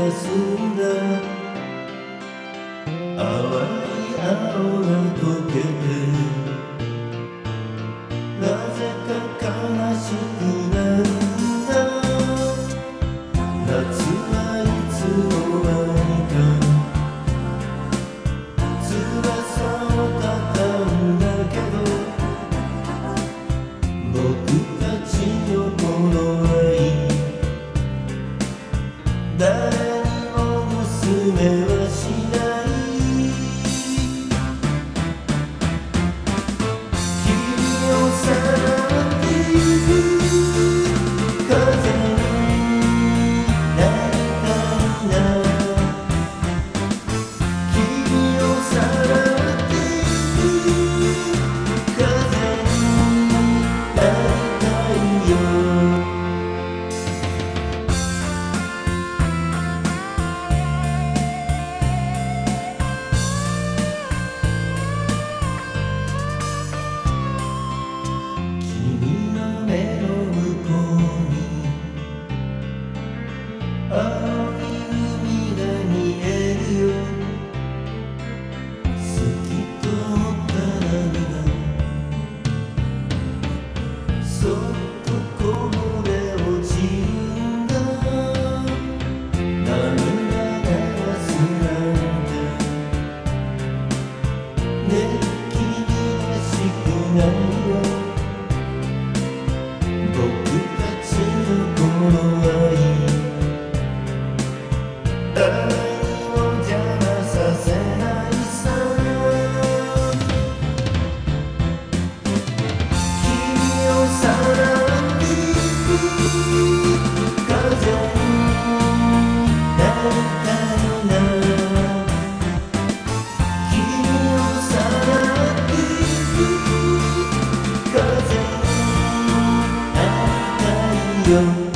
澄んだ淡い青が溶けてなぜか悲しくなるんだ夏はいつの間にか翼を畳んだけど僕たちのこの愛誰にも娘はしない君をさらってゆく風になりたいな君をさらってゆく風になりたいよ目の向こうに青い海が見えるよ透き通った涙そっとこぼれ落ちるんだ涙流すなんてねっきりらしくないよ僕たちのこの愛誰にも邪魔させないさ君をさらってゆく風になりたいな君をさらってゆく風によ